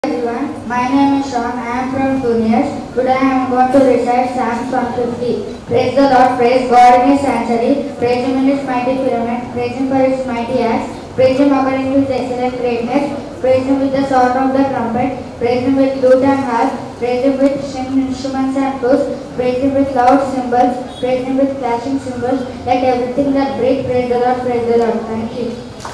Everyone, my name is Sean. I am from Juniors. Today I am going to recite Psalms 150. Praise the Lord, praise God in His sanctuary, praise Him in His mighty firmament, praise Him for His mighty acts, praise Him according to His excellent greatness, praise Him with the sound of the trumpet, praise Him with lute and harp, praise Him with string instruments and flutes, praise Him with loud cymbals, praise Him with clashing cymbals. Let everything that breathes praise the Lord, praise the Lord. Thank you.